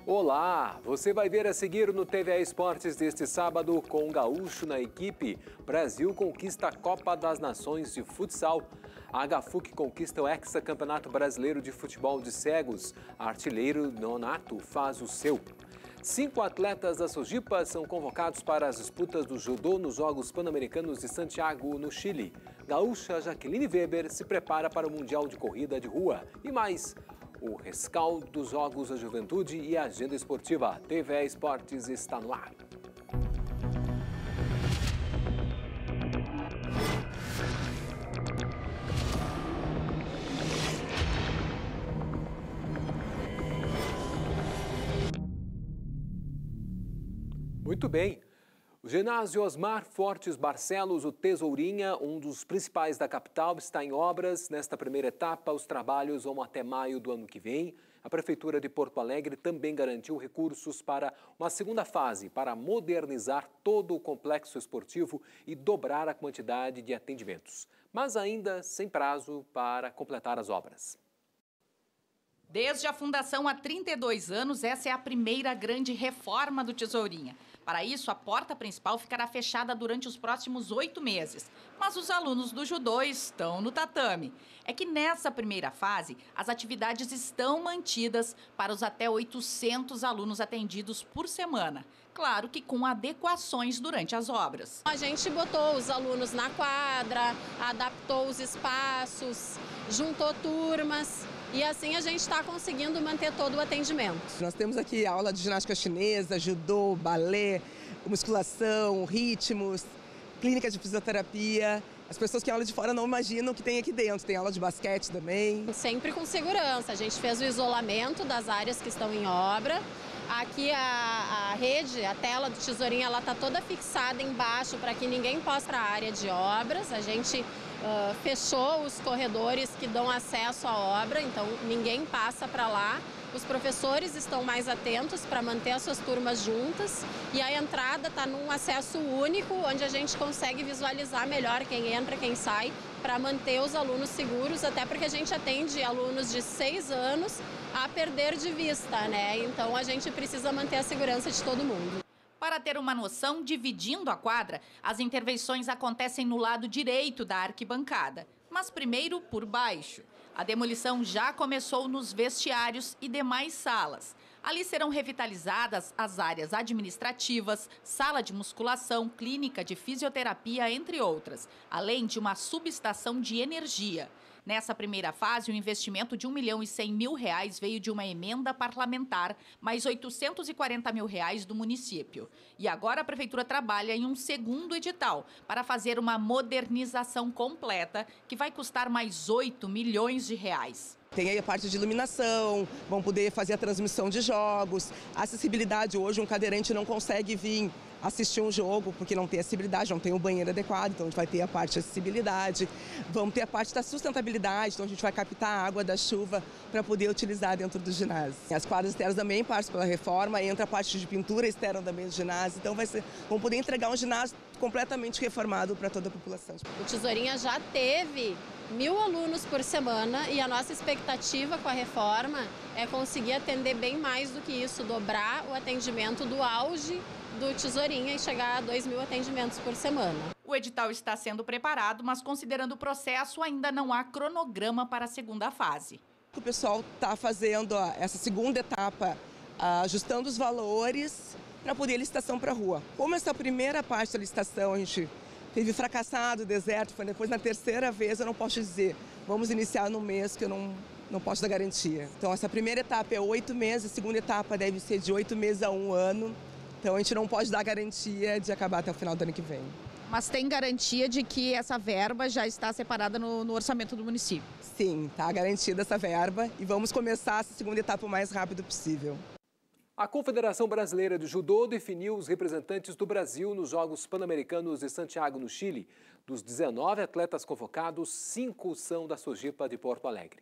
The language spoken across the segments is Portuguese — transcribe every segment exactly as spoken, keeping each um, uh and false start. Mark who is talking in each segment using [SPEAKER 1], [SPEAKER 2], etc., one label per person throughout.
[SPEAKER 1] Olá, você vai ver a seguir no T V A Esportes deste sábado com o gaúcho na equipe. Brasil conquista a Copa das Nações de Futsal. A H F U C conquista o Hexacampeonato Brasileiro de Futebol de Cegos. A artilheiro Nonato faz o seu. Cinco atletas da Sojipa são convocados para as disputas do judô nos Jogos Pan-Americanos de Santiago, no Chile. Gaúcha Jaqueline Weber se prepara para o Mundial de Corrida de Rua. E mais, o rescaldo dos Jogos da Juventude e a agenda esportiva. T V A Esportes está no ar. Muito bem. O ginásio Osmar Fortes Barcelos, o Tesourinha, um dos principais da capital, está em obras. Nesta primeira etapa, os trabalhos vão até maio do ano que vem. A Prefeitura de Porto Alegre também garantiu recursos para uma segunda fase, para modernizar todo o complexo esportivo e dobrar a quantidade de atendimentos. Mas ainda sem prazo para completar as obras.
[SPEAKER 2] Desde a fundação há trinta e dois anos, essa é a primeira grande reforma do Tesourinha. Para isso, a porta principal ficará fechada durante os próximos oito meses. Mas os alunos do judô estão no tatame. É que nessa primeira fase, as atividades estão mantidas para os até oitocentos alunos atendidos por semana. Claro que com adequações durante as obras.
[SPEAKER 3] A gente botou os alunos na quadra, adaptou os espaços, juntou turmas. E assim a gente está conseguindo manter todo o atendimento.
[SPEAKER 4] Nós temos aqui aula de ginástica chinesa, judô, balé, musculação, ritmos, clínica de fisioterapia. As pessoas que aula de fora não imaginam o que tem aqui dentro. Tem aula de basquete também.
[SPEAKER 3] Sempre com segurança. A gente fez o isolamento das áreas que estão em obra. Aqui a, a rede, a tela do Tesourinha, ela está toda fixada embaixo para que ninguém possa para a área de obras. A gente uh, fechou os corredores que dão acesso à obra, então ninguém passa para lá. Os professores estão mais atentos para manter as suas turmas juntas e a entrada está num acesso único, onde a gente consegue visualizar melhor quem entra, quem sai, para manter os alunos seguros, até porque a gente atende alunos de seis anos a perder de vista, né? Então a gente precisa manter a segurança de todo mundo.
[SPEAKER 2] Para ter uma noção, dividindo a quadra, as intervenções acontecem no lado direito da arquibancada, mas primeiro por baixo. A demolição já começou nos vestiários e demais salas. Ali serão revitalizadas as áreas administrativas, sala de musculação, clínica de fisioterapia, entre outras, além de uma subestação de energia. Nessa primeira fase, o investimento de um milhão e cem mil reais veio de uma emenda parlamentar, mais oitocentos e quarenta mil reais do município. E agora a Prefeitura trabalha em um segundo edital para fazer uma modernização completa, que vai custar mais oito milhões de reais.
[SPEAKER 4] Tem aí a parte de iluminação, vão poder fazer a transmissão de jogos. A acessibilidade, hoje um cadeirante não consegue vir assistir um jogo porque não tem acessibilidade, não tem o banheiro adequado, então a gente vai ter a parte de acessibilidade. Vamos ter a parte da sustentabilidade, então a gente vai captar a água da chuva para poder utilizar dentro do ginásio. As quadras externas também passam pela reforma, entra a parte de pintura externa também do ginásio, então vai ser, vamos poder entregar um ginásio completamente reformado para toda a população.
[SPEAKER 3] O Tesourinha já teve mil alunos por semana e a nossa expectativa com a reforma é conseguir atender bem mais do que isso, dobrar o atendimento do auge do Tesourinha e chegar a dois mil atendimentos por semana.
[SPEAKER 2] O edital está sendo preparado, mas considerando o processo, ainda não há cronograma para a segunda fase.
[SPEAKER 4] O pessoal está fazendo ó, essa segunda etapa, ajustando os valores para poder licitação para a rua. Como essa primeira parte da licitação a gente teve fracassado, deserto, foi depois na terceira vez, eu não posso dizer, vamos iniciar no mês que eu não, não posso dar garantia. Então essa primeira etapa é oito meses, a segunda etapa deve ser de oito meses a um ano. Então a gente não pode dar garantia de acabar até o final do ano que vem.
[SPEAKER 5] Mas tem garantia de que essa verba já está separada no, no orçamento do município?
[SPEAKER 4] Sim, está garantida essa verba e vamos começar essa segunda etapa o mais rápido possível.
[SPEAKER 1] A Confederação Brasileira de Judô definiu os representantes do Brasil nos Jogos Pan-Americanos de Santiago, no Chile. Dos dezenove atletas convocados, cinco são da Sojipa de Porto Alegre.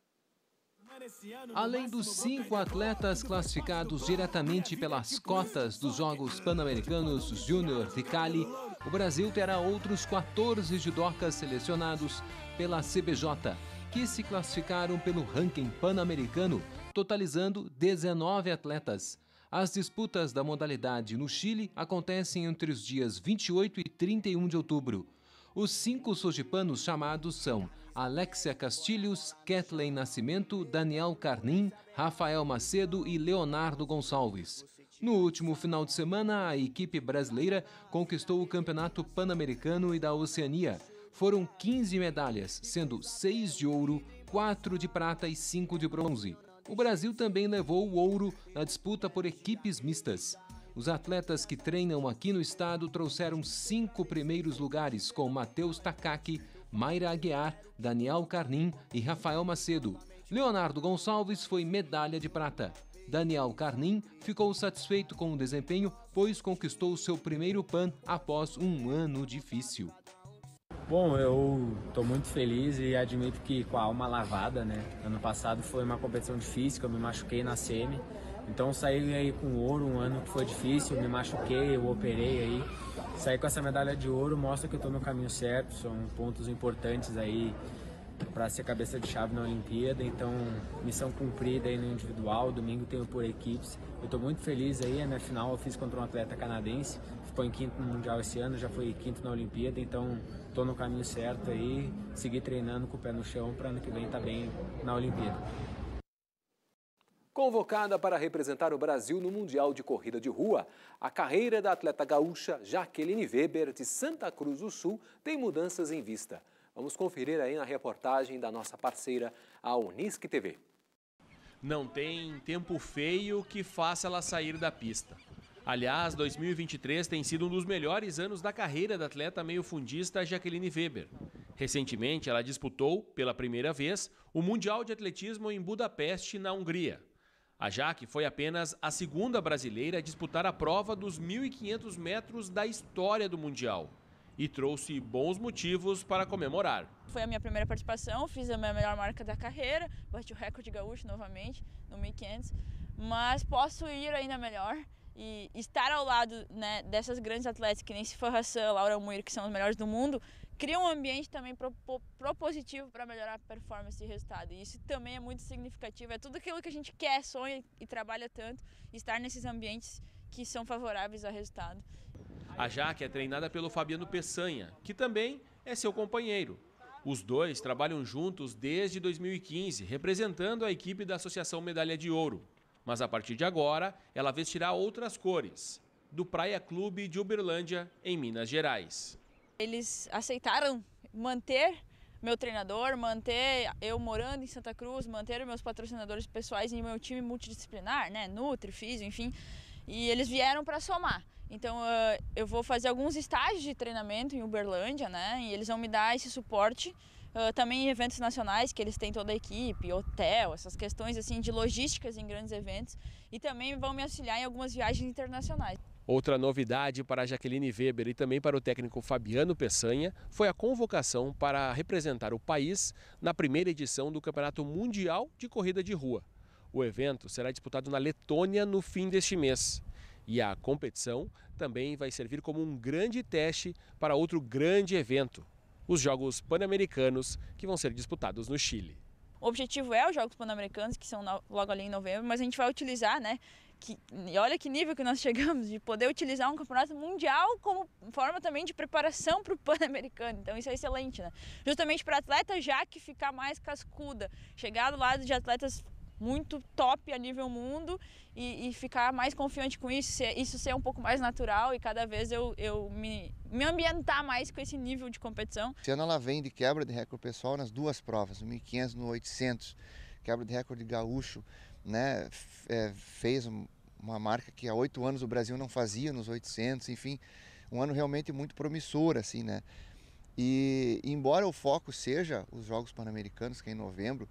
[SPEAKER 6] Além dos cinco atletas classificados diretamente pelas cotas dos Jogos Pan-Americanos Júnior de Cali, o Brasil terá outros quatorze judocas selecionados pela C B J, que se classificaram pelo ranking pan-americano, totalizando dezenove atletas. As disputas da modalidade no Chile acontecem entre os dias vinte e oito e trinta e um de outubro. Os cinco sojipanos chamados são Alexia Castilhos, Kathleen Nascimento, Daniel Carnim, Rafael Macedo e Leonardo Gonçalves. No último final de semana, a equipe brasileira conquistou o Campeonato Pan-Americano e da Oceania. Foram quinze medalhas, sendo seis de ouro, quatro de prata e cinco de bronze. O Brasil também levou o ouro na disputa por equipes mistas. Os atletas que treinam aqui no estado trouxeram cinco primeiros lugares com Matheus Takaki, Mayra Aguiar, Daniel Carnim e Rafael Macedo. Leonardo Gonçalves foi medalha de prata. Daniel Carnim ficou satisfeito com o desempenho, pois conquistou seu primeiro Pan após um ano difícil.
[SPEAKER 7] Bom, eu estou muito feliz e admito que com a alma lavada, né? Ano passado foi uma competição difícil, que eu me machuquei na semi. Então saí aí com ouro, um ano que foi difícil, me machuquei, eu operei aí. Sair com essa medalha de ouro mostra que eu estou no caminho certo, são pontos importantes aí para ser cabeça de chave na Olimpíada. Então, missão cumprida aí no individual, domingo tenho por equipes. Eu estou muito feliz aí, a minha final eu fiz contra um atleta canadense, ficou em quinto no Mundial esse ano, já foi quinto na Olimpíada, então estou no caminho certo aí, seguir treinando com o pé no chão para ano que vem estar bem na Olimpíada.
[SPEAKER 1] Convocada para representar o Brasil no Mundial de Corrida de Rua, a carreira da atleta gaúcha Jaqueline Weber, de Santa Cruz do Sul, tem mudanças em vista. Vamos conferir aí na reportagem da nossa parceira, a Unisc T V.
[SPEAKER 8] Não tem tempo feio que faça ela sair da pista. Aliás, dois mil e vinte e três tem sido um dos melhores anos da carreira da atleta meio-fundista Jaqueline Weber. Recentemente, ela disputou, pela primeira vez, o Mundial de Atletismo em Budapeste, na Hungria. A Jaque foi apenas a segunda brasileira a disputar a prova dos mil e quinhentos metros da história do Mundial e trouxe bons motivos para comemorar.
[SPEAKER 9] Foi a minha primeira participação, fiz a minha melhor marca da carreira, bati o recorde gaúcho novamente no mil e quinhentos, mas posso ir ainda melhor e estar ao lado, né, dessas grandes atletas que nem Sifan Hassan, Laura Muir, que são os melhores do mundo, cria um ambiente também propositivo para melhorar a performance e resultado. E isso também é muito significativo, é tudo aquilo que a gente quer, sonha e trabalha tanto, estar nesses ambientes que são favoráveis ao resultado.
[SPEAKER 8] A Jaque é treinada pelo Fabiano Peçanha, que também é seu companheiro. Os dois trabalham juntos desde dois mil e quinze, representando a equipe da Associação Medalha de Ouro. Mas a partir de agora, ela vestirá outras cores, do Praia Clube de Uberlândia, em Minas Gerais.
[SPEAKER 9] Eles aceitaram manter meu treinador, manter eu morando em Santa Cruz, manter meus patrocinadores pessoais e meu time multidisciplinar, né, Nutri, Físio, enfim, e eles vieram para somar. Então uh, eu vou fazer alguns estágios de treinamento em Uberlândia, né, e eles vão me dar esse suporte, uh, também em eventos nacionais, que eles têm toda a equipe, hotel, essas questões assim de logísticas em grandes eventos, e também vão me auxiliar em algumas viagens internacionais.
[SPEAKER 8] Outra novidade para a Jaqueline Weber e também para o técnico Fabiano Peçanha foi a convocação para representar o país na primeira edição do Campeonato Mundial de Corrida de Rua. O evento será disputado na Letônia no fim deste mês. E a competição também vai servir como um grande teste para outro grande evento, os Jogos Pan-Americanos, que vão ser disputados no Chile.
[SPEAKER 9] O objetivo é os Jogos Pan-Americanos, que são logo ali em novembro, mas a gente vai utilizar, né? Que, e olha que nível que nós chegamos, de poder utilizar um campeonato mundial como forma também de preparação para o Pan-Americano. Então isso é excelente, né? Justamente para a atleta Jaque ficar mais cascuda, chegar do lado de atletas muito top a nível mundo e, e ficar mais confiante com isso, ser, isso ser um pouco mais natural e cada vez eu, eu me, me ambientar mais com esse nível de competição.
[SPEAKER 10] Esse ano ela vem de quebra de recorde pessoal nas duas provas, no mil e quinhentos e no oitocentos, quebra de recorde gaúcho, né, é, fez uma marca que há oito anos o Brasil não fazia nos oitocentos, enfim, um ano realmente muito promissor, assim, né? E embora o foco seja os Jogos Pan-Americanos, que é em novembro,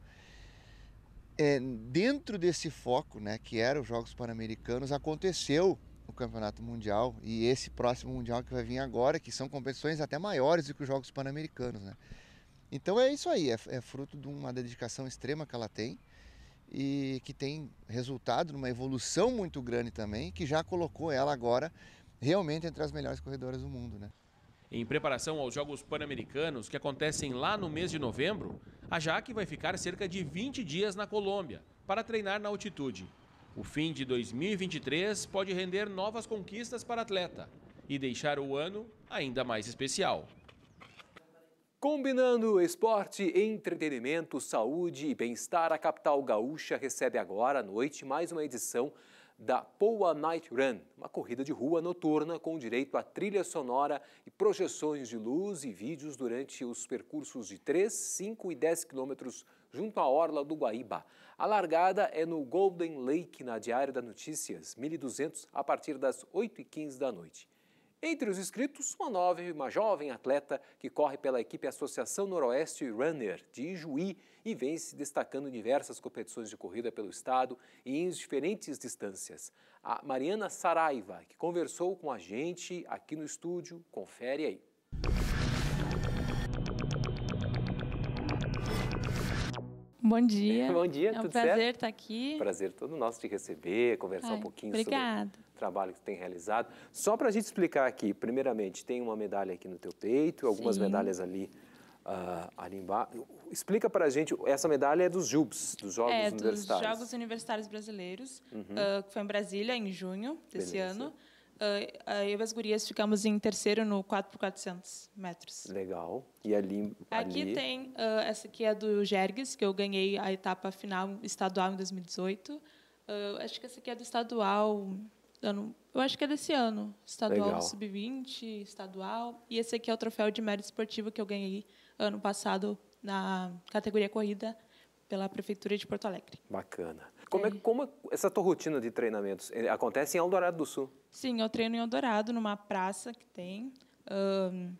[SPEAKER 10] é, dentro desse foco, né, que era os Jogos Pan-Americanos, aconteceu o Campeonato Mundial e esse próximo Mundial que vai vir agora, que são competições até maiores do que os Jogos Pan-Americanos, né? Então é isso aí, é, é fruto de uma dedicação extrema que ela tem, e que tem resultado numa evolução muito grande também, que já colocou ela agora realmente entre as melhores corredoras do mundo, né?
[SPEAKER 8] Em preparação aos Jogos Pan-Americanos, que acontecem lá no mês de novembro, a Jaque vai ficar cerca de vinte dias na Colômbia, para treinar na altitude. O fim de dois mil e vinte e três pode render novas conquistas para a atleta e deixar o ano ainda mais especial.
[SPEAKER 1] Combinando esporte, entretenimento, saúde e bem-estar, a capital gaúcha recebe agora à noite mais uma edição da Poa Night Run, uma corrida de rua noturna com direito a trilha sonora e projeções de luz e vídeos durante os percursos de três, cinco e dez quilômetros junto à orla do Guaíba. A largada é no Golden Lake, na Diário da Notícias, mil e duzentos, a partir das oito e quinze da noite. Entre os inscritos, uma nova e uma jovem atleta que corre pela equipe Associação Noroeste Runner de Ijuí e vem se destacando em diversas competições de corrida pelo estado e em diferentes distâncias. A Mariana Saraiva, que conversou com a gente aqui no estúdio, confere aí.
[SPEAKER 11] Bom dia.
[SPEAKER 1] Bom dia,
[SPEAKER 11] é um
[SPEAKER 1] tudo
[SPEAKER 11] prazer
[SPEAKER 1] certo?
[SPEAKER 11] estar aqui.
[SPEAKER 1] Prazer todo nosso de receber, conversar
[SPEAKER 11] Ai,
[SPEAKER 1] um pouquinho
[SPEAKER 11] obrigada.
[SPEAKER 1] sobre o trabalho que você tem realizado. Só para a gente explicar aqui, primeiramente, tem uma medalha aqui no teu peito, algumas
[SPEAKER 11] Sim.
[SPEAKER 1] medalhas ali, uh, ali embaixo. Explica para a gente, essa medalha é dos J U B S, dos Jogos
[SPEAKER 11] é,
[SPEAKER 1] Universitários.
[SPEAKER 11] dos Jogos Universitários Brasileiros,
[SPEAKER 1] Uhum.
[SPEAKER 11] uh, que foi em Brasília, em junho desse
[SPEAKER 1] Beleza.
[SPEAKER 11] ano. Uh, eu e as gurias ficamos em terceiro no quatro por quatrocentos metros.
[SPEAKER 1] Legal. E ali...
[SPEAKER 11] Aqui
[SPEAKER 1] ali...
[SPEAKER 11] tem, uh, essa aqui é do Jergues, que eu ganhei a etapa final estadual em dois mil e dezoito. Uh, acho que essa aqui é do estadual, ano, eu acho que é desse ano, estadual sub vinte, estadual. E esse aqui é o troféu de mérito esportivo que eu ganhei ano passado na categoria corrida pela Prefeitura de Porto Alegre.
[SPEAKER 1] Bacana. Como é, como é essa tua rotina de treinamentos? Acontece em Eldorado do Sul?
[SPEAKER 11] Sim, eu treino em Eldorado, numa praça que tem. Um,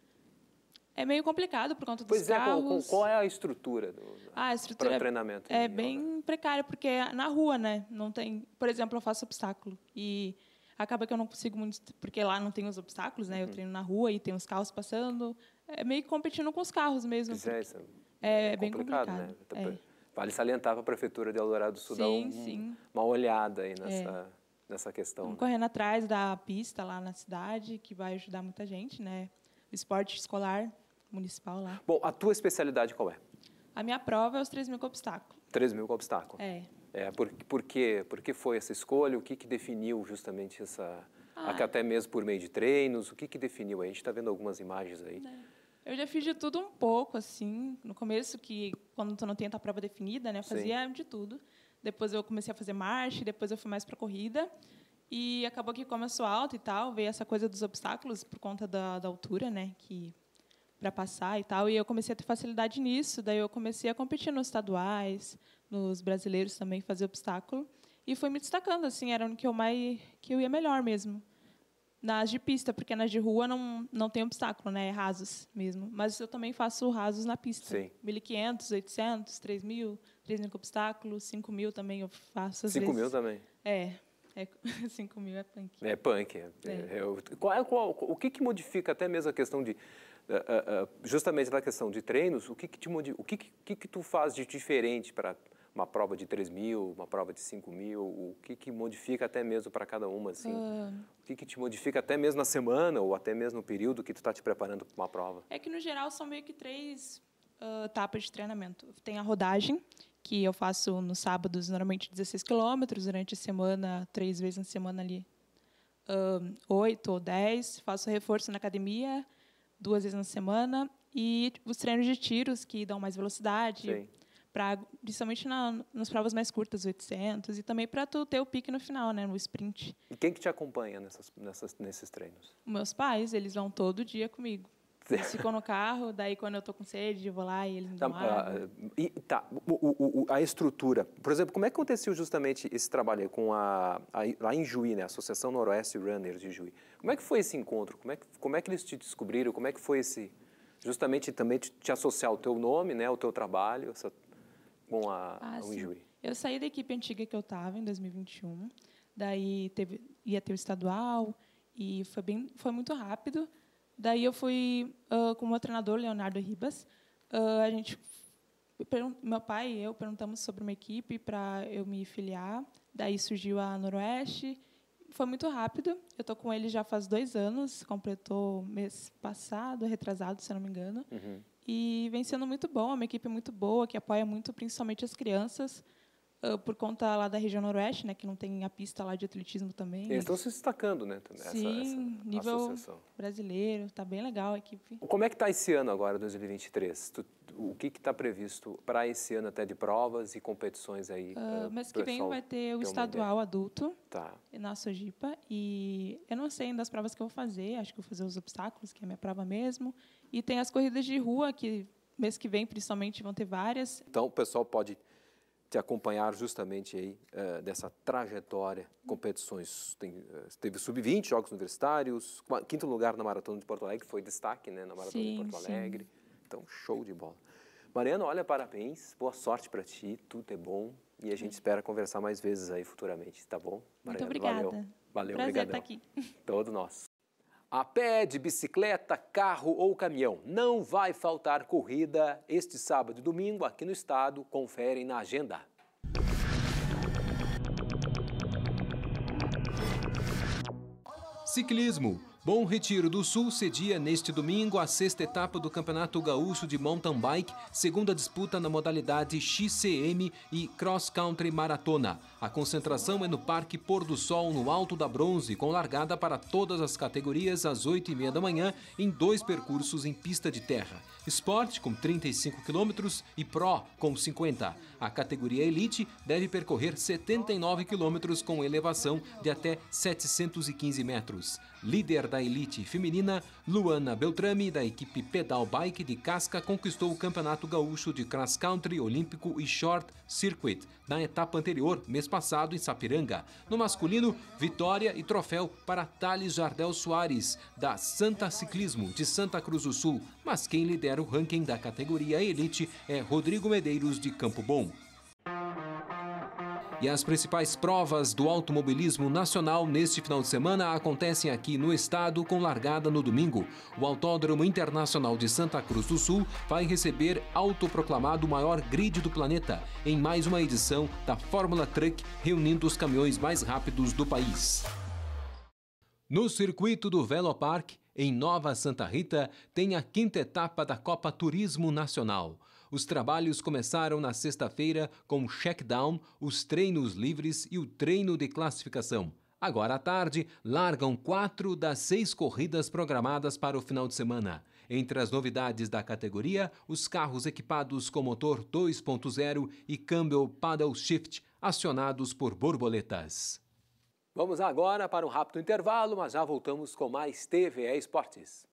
[SPEAKER 11] é meio complicado por conta dos
[SPEAKER 1] pois
[SPEAKER 11] carros.
[SPEAKER 1] Pois é, qual, qual é a estrutura do
[SPEAKER 11] ah, a estrutura
[SPEAKER 1] para treinamento?
[SPEAKER 11] É bem precária, porque é na rua, né? Não tem, por exemplo, eu faço obstáculo e acaba que eu não consigo muito, porque lá não tem os obstáculos, né? Eu treino na rua e tem os carros passando. É meio que competindo com os carros mesmo.
[SPEAKER 1] Pois é, isso
[SPEAKER 11] é,
[SPEAKER 1] é
[SPEAKER 11] bem complicado.
[SPEAKER 1] Né?
[SPEAKER 11] É.
[SPEAKER 1] Vale salientar para a Prefeitura de Eldorado do Sul sim, dar um,
[SPEAKER 11] sim.
[SPEAKER 1] uma olhada aí nessa,
[SPEAKER 11] é.
[SPEAKER 1] nessa questão.
[SPEAKER 11] Estamos
[SPEAKER 1] né?
[SPEAKER 11] correndo atrás da pista lá na cidade, que vai ajudar muita gente, né? O esporte escolar municipal lá.
[SPEAKER 1] Bom, a tua especialidade qual é?
[SPEAKER 11] A minha prova é os três mil com obstáculo.
[SPEAKER 1] três mil com obstáculo?
[SPEAKER 11] É.
[SPEAKER 1] é por, por, quê? por que foi essa escolha? O que, que definiu justamente essa...
[SPEAKER 11] Ah.
[SPEAKER 1] Até mesmo por meio de treinos, o que, que definiu? A gente está vendo algumas imagens aí.
[SPEAKER 11] É. Eu já fiz de tudo um pouco, assim. No começo, que quando tu não tem a tua prova definida, né, eu fazia Sim. de tudo. Depois eu comecei a fazer marcha, depois eu fui mais para corrida. E acabou que, como eu sou alta e tal, veio essa coisa dos obstáculos por conta da, da altura, né, que para passar e tal. E eu comecei a ter facilidade nisso. Daí eu comecei a competir nos estaduais, nos brasileiros também, fazer obstáculo. E fui me destacando, assim, era o que eu mais que eu ia melhor mesmo. Nas de pista, porque nas de rua não, não tem obstáculo, né? É rasos mesmo. Mas eu também faço rasos na pista.
[SPEAKER 1] Sim.
[SPEAKER 11] mil e quinhentos, oitocentos, três mil, três mil com obstáculo, cinco mil também eu faço às
[SPEAKER 1] cinco
[SPEAKER 11] vezes.
[SPEAKER 1] mil também?
[SPEAKER 11] É. é cinco mil é punk.
[SPEAKER 1] É punk. É. É. Eu, qual é, qual, o que, que modifica até mesmo a questão de... Uh, uh, justamente na questão de treinos, o que que, te, o que, que, que tu faz de diferente para... uma prova de três mil, uma prova de cinco mil, o que, que modifica até mesmo para cada uma, assim? Uh, o que, que te modifica até mesmo na semana ou até mesmo no período que tu está te preparando para uma prova?
[SPEAKER 11] É que, no geral, são meio que três uh, etapas de treinamento. Tem a rodagem, que eu faço nos sábados, normalmente dezesseis quilômetros, durante a semana, três vezes na semana ali, uh, oito ou dez. Faço reforço na academia, duas vezes na semana. E os treinos de tiros, que dão mais velocidade.
[SPEAKER 1] Sim.
[SPEAKER 11] Pra, principalmente na, nas provas mais curtas, oitocentos, e também para tu ter o pique no final, né, no sprint.
[SPEAKER 1] E quem que te acompanha nessas, nessas, nesses treinos?
[SPEAKER 11] Meus pais, eles vão todo dia comigo. Eles ficam no carro, daí quando eu tô com sede, eu vou lá e eles me dão
[SPEAKER 1] tá,
[SPEAKER 11] água.
[SPEAKER 1] Uh, e, tá, o, o, a estrutura. Por exemplo, como é que aconteceu justamente esse trabalho aí com a, a, lá em Juí, né, a Associação Noroeste Runner de Juí? Como é que foi esse encontro? Como é que, como é que eles te descobriram? Como é que foi esse... Justamente também te, te associar ao teu nome, né, ao teu trabalho, essa... com a,
[SPEAKER 11] ah,
[SPEAKER 1] a Ijuí?
[SPEAKER 11] Eu saí da equipe antiga que eu estava em dois mil e vinte e um, daí teve, ia ter o estadual e foi bem, foi muito rápido. Daí eu fui uh, com o meu treinador Leonardo Ribas. Uh, a gente, meu pai e eu perguntamos sobre uma equipe para eu me filiar. Daí surgiu a Noroeste. Foi muito rápido. Eu estou com ele já faz dois anos. Completou mês passado, retrasado, se eu não me engano. Uhum. E vem sendo muito bom, é uma equipe muito boa, que apoia muito, principalmente as crianças. uh, por conta lá da região noroeste, né, que não tem a pista lá de atletismo também.
[SPEAKER 1] Eles estão se destacando, né? Essa,
[SPEAKER 11] Sim,
[SPEAKER 1] essa
[SPEAKER 11] nível
[SPEAKER 1] associação.
[SPEAKER 11] brasileiro, tá bem legal a equipe.
[SPEAKER 1] Como é que está esse ano agora, dois mil e vinte e três? Tu, o que está previsto para esse ano até de provas e competições aí?
[SPEAKER 11] Uh, mês que vem vai ter o estadual adulto
[SPEAKER 1] tá.
[SPEAKER 11] na Sojipa e eu não sei ainda as provas que eu vou fazer, acho que eu vou fazer os obstáculos, que é a minha prova mesmo, e tem as corridas de rua, que mês que vem principalmente vão ter várias.
[SPEAKER 1] Então o pessoal pode te acompanhar justamente aí uh, dessa trajetória, competições. Tem, uh, teve sub vinte, Jogos Universitários, quinto lugar na Maratona de Porto Alegre, foi destaque, né, na Maratona
[SPEAKER 11] sim,
[SPEAKER 1] de Porto
[SPEAKER 11] sim.
[SPEAKER 1] Alegre. Então, show de bola. Mariana, olha, parabéns, boa sorte para ti, tudo é bom e a gente espera conversar mais vezes aí futuramente, tá bom?
[SPEAKER 11] Muito
[SPEAKER 1] Mariana,
[SPEAKER 11] obrigada.
[SPEAKER 1] Valeu, valeu
[SPEAKER 11] Prazer
[SPEAKER 1] obrigadão.
[SPEAKER 11] estar aqui.
[SPEAKER 1] Todo nosso. A pé, de bicicleta, carro ou caminhão, não vai faltar corrida este sábado e domingo aqui no estado, conferem na agenda.
[SPEAKER 6] Ciclismo. Bom Retiro do Sul cedia neste domingo a sexta etapa do Campeonato Gaúcho de Mountain Bike, segunda disputa na modalidade X C M e Cross Country Maratona. A concentração é no Parque Pôr do Sol, no Alto da Bronze, com largada para todas as categorias às oito e meia da manhã, em dois percursos em pista de terra. Sport, com trinta e cinco quilômetros, e Pro, com cinquenta. A categoria Elite deve percorrer setenta e nove quilômetros com elevação de até setecentos e quinze metros. Líder da elite feminina, Luana Beltrame, da equipe Pedal Bike de Casca, conquistou o Campeonato Gaúcho de Cross Country Olímpico e Short Circuit na etapa anterior, mês passado, em Sapiranga. No masculino, vitória e troféu para Thales Jardel Soares, da Santa Ciclismo, de Santa Cruz do Sul. Mas quem lidera o ranking da categoria Elite é Rodrigo Medeiros, de Campo Bom. E as principais provas do automobilismo nacional neste final de semana acontecem aqui no estado, com largada no domingo. O Autódromo Internacional de Santa Cruz do Sul vai receber autoproclamado maior grid do planeta em mais uma edição da Fórmula Truck, reunindo os caminhões mais rápidos do país. No circuito do Velopark, em Nova Santa Rita, tem a quinta etapa da Copa Turismo Nacional. Os trabalhos começaram na sexta-feira com o check-down, os treinos livres e o treino de classificação. Agora à tarde, largam quatro das seis corridas programadas para o final de semana. Entre as novidades da categoria, os carros equipados com motor dois ponto zero e câmbio paddle shift, acionados por borboletas.
[SPEAKER 1] Vamos agora para um rápido intervalo, mas já voltamos com mais T V E Esportes.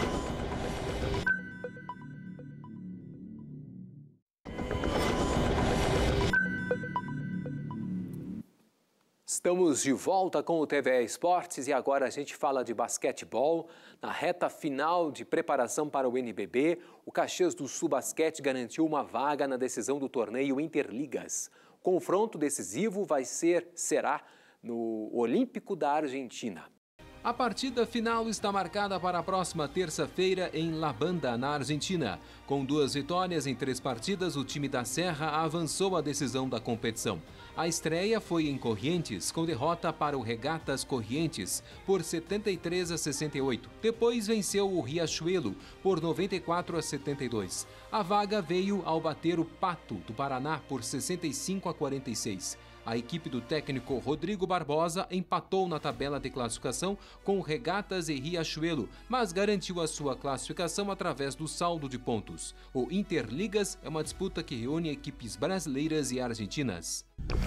[SPEAKER 1] Estamos de volta com o T V E Esportes e agora a gente fala de basquetebol. Na reta final de preparação para o N B B, o Caxias do Sul Basquete garantiu uma vaga na decisão do torneio Interligas. O confronto decisivo vai ser, será no Olímpico da Argentina.
[SPEAKER 6] A partida final está marcada para a próxima terça-feira em La Banda, na Argentina. Com duas vitórias em três partidas, o time da Serra avançou à decisão da competição. A estreia foi em Corrientes, com derrota para o Regatas Corrientes por setenta e três a sessenta e oito. Depois venceu o Riachuelo por noventa e quatro a setenta e dois. A vaga veio ao bater o Pato do Paraná por sessenta e cinco a quarenta e seis. A equipe do técnico Rodrigo Barbosa empatou na tabela de classificação com Regatas e Riachuelo, mas garantiu a sua classificação através do saldo de pontos. O Interligas é uma disputa que reúne equipes brasileiras e argentinas.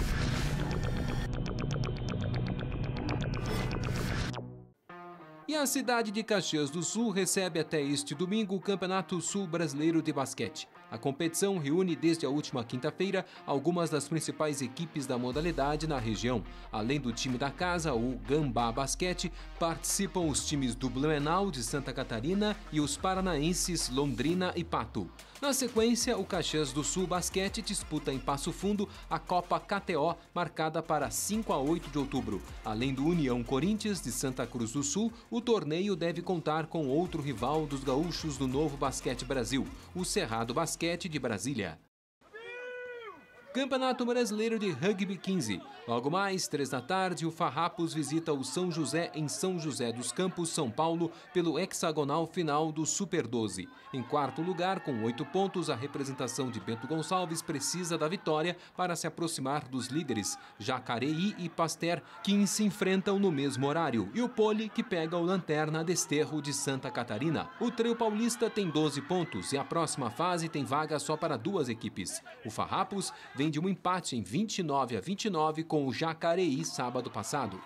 [SPEAKER 6] E a cidade de Caxias do Sul recebe até este domingo o Campeonato Sul Brasileiro de Basquete. A competição reúne desde a última quinta-feira algumas das principais equipes da modalidade na região. Além do time da casa, o Gambá Basquete, participam os times do Blumenau de Santa Catarina e os paranaenses Londrina e Pato. Na sequência, o Caxias do Sul Basquete disputa em Passo Fundo a Copa K T O, marcada para cinco a oito de outubro. Além do União Corinthians de Santa Cruz do Sul, o torneio deve contar com outro rival dos gaúchos do Novo Basquete Brasil, o Cerrado Basquete de Brasília. Campeonato Brasileiro de Rugby quinze. Logo mais, três da tarde, o Farrapos visita o São José em São José dos Campos, São Paulo, pelo hexagonal final do Super doze. Em quarto lugar, com oito pontos, a representação de Bento Gonçalves precisa da vitória para se aproximar dos líderes, Jacareí e Pasteur, que se enfrentam no mesmo horário, e o Poli, que pega o Lanterna Desterro de Santa Catarina. O trio paulista tem doze pontos e a próxima fase tem vaga só para duas equipes. O Farrapos vem de um empate em vinte e nove a vinte e nove com o Jacareí sábado passado.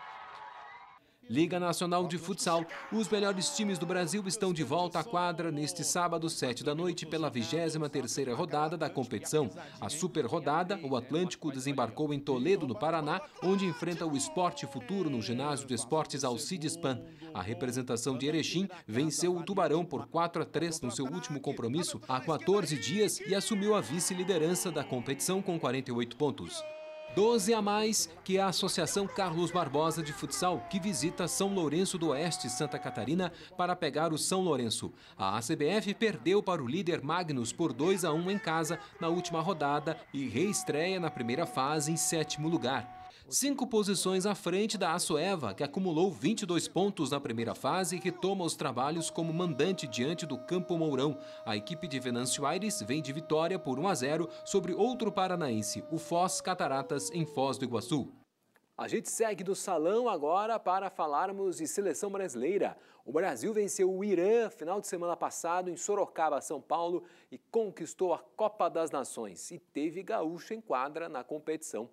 [SPEAKER 6] Liga Nacional de Futsal. Os melhores times do Brasil estão de volta à quadra neste sábado, sete da noite, pela vigésima terceira rodada da competição. A super rodada, o Atlântico desembarcou em Toledo, no Paraná, onde enfrenta o Esporte Futuro no ginásio de esportes Alcides Pan. A representação de Erechim venceu o Tubarão por quatro a três no seu último compromisso há quatorze dias e assumiu a vice-liderança da competição com quarenta e oito pontos. doze a mais que a Associação Carlos Barbosa de Futsal, que visita São Lourenço do Oeste, Santa Catarina, para pegar o São Lourenço. A A C B F perdeu para o líder Magnus por dois a um em casa na última rodada e reestreia na primeira fase em sétimo lugar. Cinco posições à frente da Açoeva, que acumulou vinte e dois pontos na primeira fase e retoma os trabalhos como mandante diante do Campo Mourão. A equipe de Venâncio Aires vem de vitória por um a zero sobre outro paranaense, o Foz Cataratas, em Foz do Iguaçu.
[SPEAKER 1] A gente segue do salão agora para falarmos de seleção brasileira. O Brasil venceu o Irã final de semana passado em Sorocaba, São Paulo, e conquistou a Copa das Nações. E teve gaúcho em quadra na competição.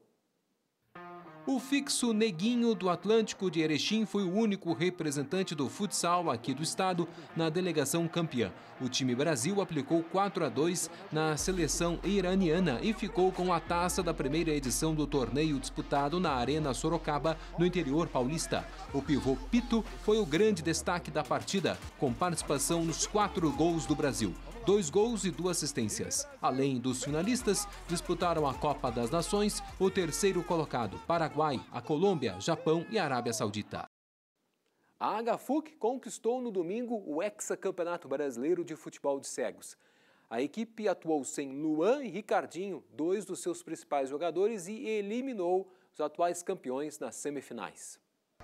[SPEAKER 6] O fixo Neguinho do Atlântico de Erechim foi o único representante do futsal aqui do estado na delegação campeã. O time Brasil aplicou quatro a dois na seleção iraniana e ficou com a taça da primeira edição do torneio disputado na Arena Sorocaba, no interior paulista. O pivô Pito foi o grande destaque da partida, com participação nos quatro gols do Brasil. Dois gols e duas assistências. Além dos finalistas, disputaram a Copa das Nações o terceiro colocado, Paraguai, a Colômbia, Japão e Arábia Saudita.
[SPEAKER 1] A H F U C conquistou no domingo o hexacampeonato brasileiro de futebol de cegos. A equipe atuou sem Luan e Ricardinho, dois dos seus principais jogadores, e eliminou os atuais campeões nas semifinais.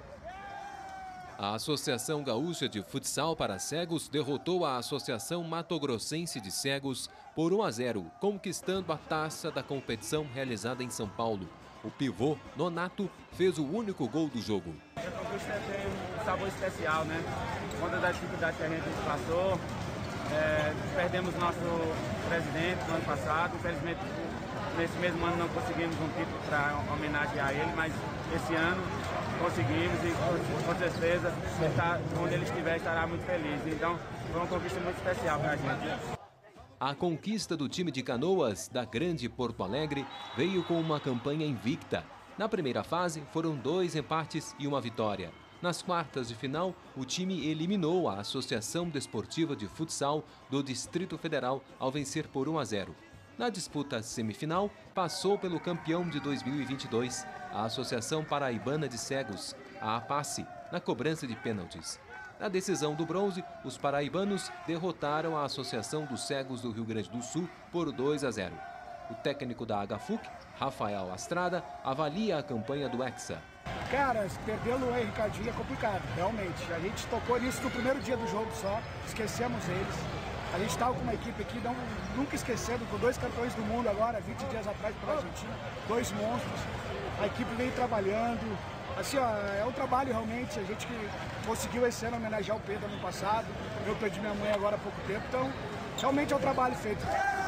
[SPEAKER 6] A Associação Gaúcha de Futsal para Cegos derrotou a Associação Mato-Grossense de Cegos por um a zero, conquistando a taça da competição realizada em São Paulo. O pivô, Nonato, fez o único gol do jogo.
[SPEAKER 12] A conquista tem um sabor especial, né? Conta da dificuldade que a gente passou. É, perdemos nosso presidente no ano passado. Infelizmente, nesse mesmo ano não conseguimos um título para homenagear ele, mas esse ano conseguimos e com certeza está, onde ele estiver estará muito feliz. Então foi uma conquista muito especial para a gente.
[SPEAKER 6] A conquista do time de Canoas, da Grande Porto Alegre, veio com uma campanha invicta. Na primeira fase foram dois empates e uma vitória. Nas quartas de final, o time eliminou a Associação Desportiva de Futsal do Distrito Federal ao vencer por um a zero. Na disputa semifinal, passou pelo campeão de dois mil e vinte e dois, a Associação Paraibana de Cegos, a APACE, na cobrança de pênaltis. Na decisão do bronze, os paraibanos derrotaram a Associação dos Cegos do Rio Grande do Sul por dois a zero. O técnico da H F U C, Rafael Astrada, avalia a campanha do Hexa.
[SPEAKER 13] Cara, perder o Luan e Ricardinho é complicado, realmente. A gente tocou nisso no primeiro dia do jogo só, esquecemos eles. A gente estava com uma equipe aqui, não, nunca esquecendo, com dois campeões do mundo agora, vinte dias atrás pela Argentina, dois monstros. A equipe vem trabalhando. Assim, ó, é um trabalho realmente, a gente que conseguiu esse ano homenagear o Pedro ano passado. Eu perdi minha mãe agora há pouco tempo, então realmente é um trabalho feito.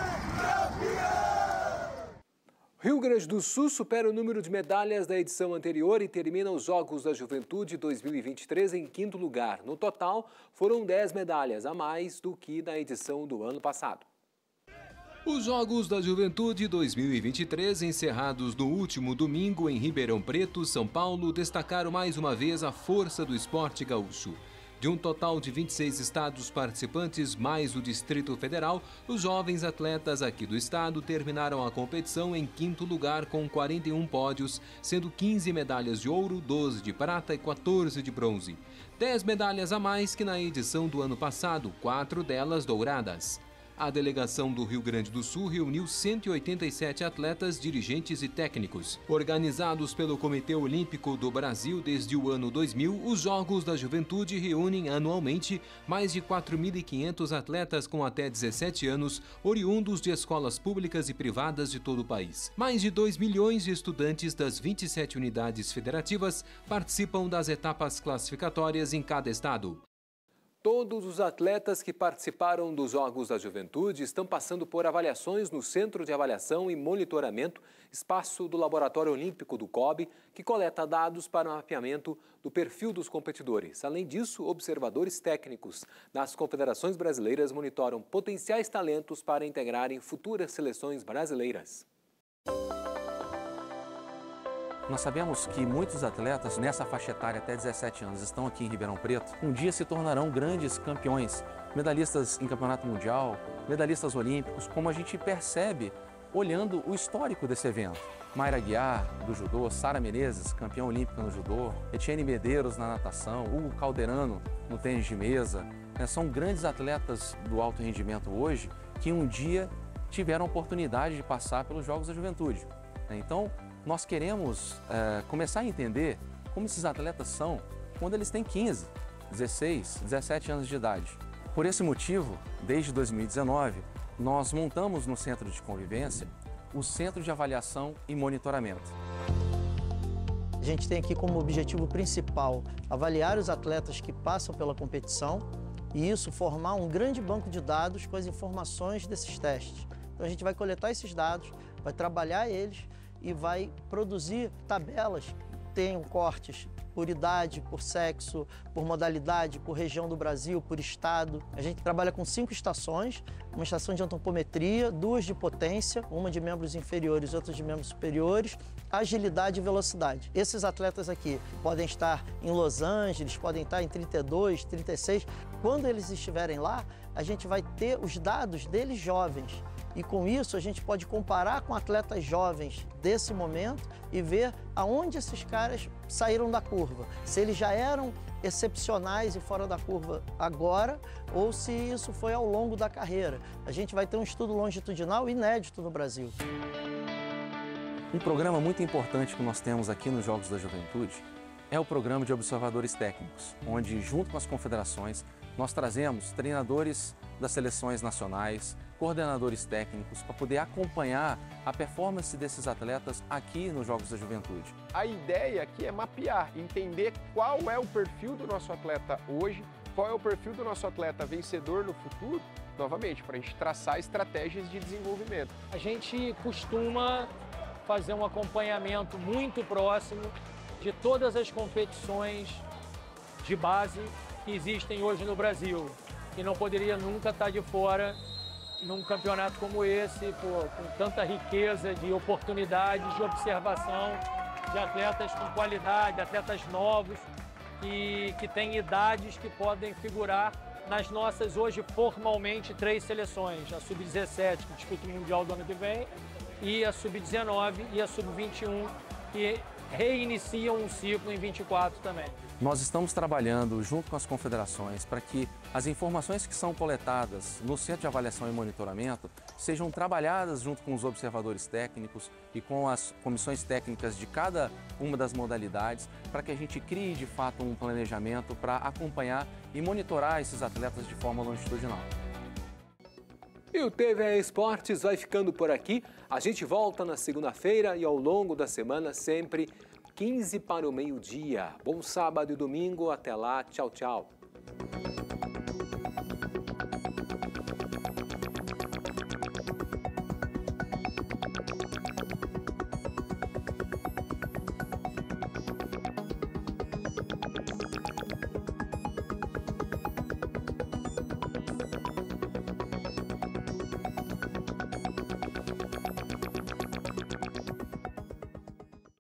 [SPEAKER 1] Rio Grande do Sul supera o número de medalhas da edição anterior e termina os Jogos da Juventude dois mil e vinte e três em quinto lugar. No total, foram dez medalhas a mais do que na edição do ano passado.
[SPEAKER 6] Os Jogos da Juventude dois mil e vinte e três, encerrados no último domingo em Ribeirão Preto, São Paulo, destacaram mais uma vez a força do esporte gaúcho. De um total de vinte e seis estados participantes, mais o Distrito Federal, os jovens atletas aqui do estado terminaram a competição em quinto lugar com quarenta e um pódios, sendo quinze medalhas de ouro, doze de prata e quatorze de bronze. dez medalhas a mais que na edição do ano passado, quatro delas douradas. A delegação do Rio Grande do Sul reuniu cento e oitenta e sete atletas, dirigentes e técnicos. Organizados pelo Comitê Olímpico do Brasil desde o ano dois mil, os Jogos da Juventude reúnem anualmente mais de quatro mil e quinhentos atletas com até dezessete anos, oriundos de escolas públicas e privadas de todo o país. Mais de dois milhões de estudantes das vinte e sete unidades federativas participam das etapas classificatórias em cada estado.
[SPEAKER 1] Todos os atletas que participaram dos Jogos da Juventude estão passando por avaliações no Centro de Avaliação e Monitoramento, espaço do Laboratório Olímpico do C O B, que coleta dados para o mapeamento do perfil dos competidores. Além disso, observadores técnicos das confederações brasileiras monitoram potenciais talentos para integrarem futuras seleções brasileiras.
[SPEAKER 14] Nós sabemos que muitos atletas nessa faixa etária até dezessete anos estão aqui em Ribeirão Preto, um dia se tornarão grandes campeões, medalhistas em campeonato mundial, medalhistas olímpicos, como a gente percebe olhando o histórico desse evento. Mayra Guiar, do judô, Sara Menezes, campeã olímpica no judô, Etienne Medeiros na natação, Hugo Calderano no tênis de mesa, né? São grandes atletas do alto rendimento hoje que um dia tiveram a oportunidade de passar pelos Jogos da Juventude, né? Então, nós queremos é, começar a entender como esses atletas são quando eles têm quinze, dezesseis, dezessete anos de idade. Por esse motivo, desde dois mil e dezenove, nós montamos no Centro de Convivência o Centro de Avaliação e Monitoramento.
[SPEAKER 15] A gente tem aqui como objetivo principal avaliar os atletas que passam pela competição e isso formar um grande banco de dados com as informações desses testes. Então a gente vai coletar esses dados, vai trabalhar eles e vai produzir tabelas que tenham cortes por idade, por sexo, por modalidade, por região do Brasil, por estado. A gente trabalha com cinco estações, uma estação de antropometria, duas de potência, uma de membros inferiores e outra de membros superiores, agilidade e velocidade. Esses atletas aqui podem estar em Los Angeles, podem estar em trinta e dois, trinta e seis. Quando eles estiverem lá, a gente vai ter os dados deles jovens. E com isso a gente pode comparar com atletas jovens desse momento e ver aonde esses caras saíram da curva. Se eles já eram excepcionais e fora da curva agora ou se isso foi ao longo da carreira. A gente vai ter um estudo longitudinal inédito no Brasil.
[SPEAKER 14] Um programa muito importante que nós temos aqui nos Jogos da Juventude é o programa de observadores técnicos, onde junto com as confederações nós trazemos treinadores das seleções nacionais, coordenadores técnicos, para poder acompanhar a performance desses atletas aqui nos Jogos da Juventude.
[SPEAKER 16] A ideia aqui é mapear, entender qual é o perfil do nosso atleta hoje, qual é o perfil do nosso atleta vencedor no futuro, novamente, para a gente traçar estratégias de desenvolvimento.
[SPEAKER 17] A gente costuma fazer um acompanhamento muito próximo de todas as competições de base que existem hoje no Brasil. E não poderia nunca estar de fora num campeonato como esse, pô, com tanta riqueza de oportunidades, de observação, de atletas com qualidade, atletas novos, que, que têm idades que podem figurar nas nossas, hoje, formalmente, três seleções. A sub dezessete, que disputa o Mundial do ano que vem, e a sub dezenove e a sub vinte e um, que reiniciam um ciclo em vinte e quatro também.
[SPEAKER 14] Nós estamos trabalhando junto com as confederações para que as informações que são coletadas no Centro de Avaliação e Monitoramento sejam trabalhadas junto com os observadores técnicos e com as comissões técnicas de cada uma das modalidades para que a gente crie de fato um planejamento para acompanhar e monitorar esses atletas de forma longitudinal.
[SPEAKER 1] E o T V E Esportes vai ficando por aqui. A gente volta na segunda-feira e ao longo da semana sempre quinze para o meio-dia. Bom sábado e domingo. Até lá. Tchau, tchau.